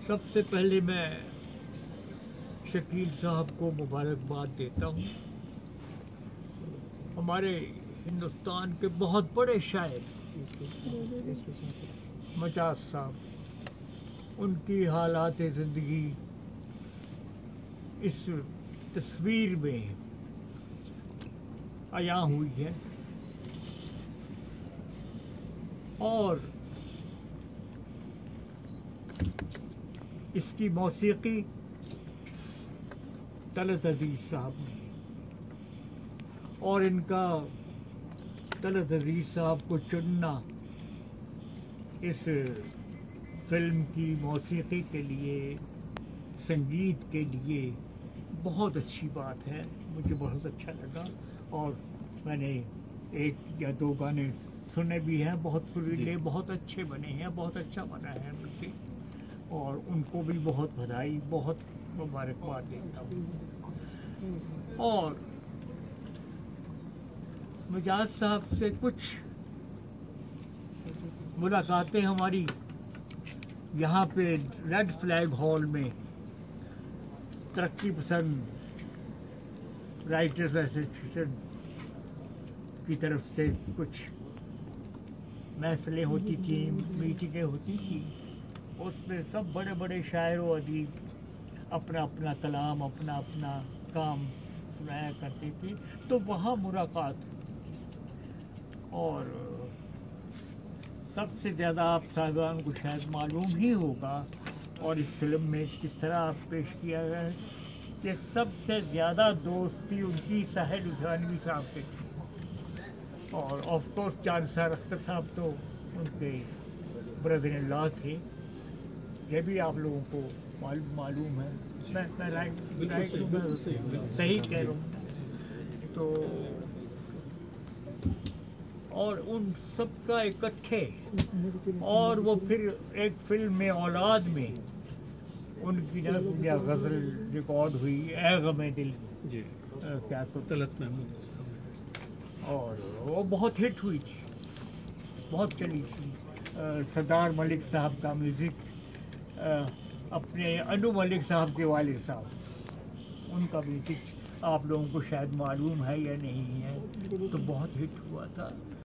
سب سے پہلے میں شکیل صاحب کو مبارکباد دیتا ہوں. ہمارے ہندوستان کے بہت بڑے شاعر مجاز صاحب، ان کی حالات زندگی اس تصویر میں عیاں ہوئی ہے، اور اس کی موسیقی طلعت عزیز صاحب نے، اور ان کا طلعت عزیز صاحب کو چننا اس فلم کی موسیقی کے لیے، سنگیت کے لیے بہت اچھی بات ہے. مجھے بہت اچھا لگا، اور میں نے ایک یا دو گانے سنے بھی ہیں، بہت سریلے، بہت اچھے بنے ہیں، بہت اچھا بنا ہے مجھے، اور ان کو بھی بہت بدھائی، بہت مبارکباد دیتا ہوں. اور مجاز صاحب سے کچھ ملاقاتیں ہماری یہاں پہ ریڈ فلیگ ہال میں ترقی پسند رائٹرز ایسوسیشن کی طرف سے کچھ محفلیں ہوتی تھیں، میٹنگیں ہوتی تھیں. اس میں سب بڑے بڑے شاعر و ادیب اپنا اپنا کلام، اپنا اپنا کام سنایا کرتے تھے، تو وہاں ملاقات. اور سب سے زیادہ آپ سازگان کو شاید معلوم ہی ہوگا، اور اس فلم میں کس طرح آپ پیش کیا گیا ہے، کہ سب سے زیادہ دوستی ان کی ساحل ادھانوی صاحب سے تھی، اور آف کورس چار سار اختر صاحب تو ان کے بردر ان لا تھے. یہ بھی آپ لوگوں کو معلوم ہے. میں صحیح کہہ رہا ہوں. تو اور ان سب کا اکٹھے، اور وہ پھر ایک فلم میں اولاد میں ان کی نظم یا غزل ریکارڈ ہوئی، اے غم دل، کیا تو طلعت محمود، اور وہ بہت ہٹ ہوئی تھی، بہت چلی تھی. سردار ملک صاحب کا میوزک، اپنے انو ملک صاحب کے والد صاحب، ان کا میوزک آپ لوگوں کو شاید معلوم ہے یا نہیں ہے، تو بہت ہٹ ہوا تھا.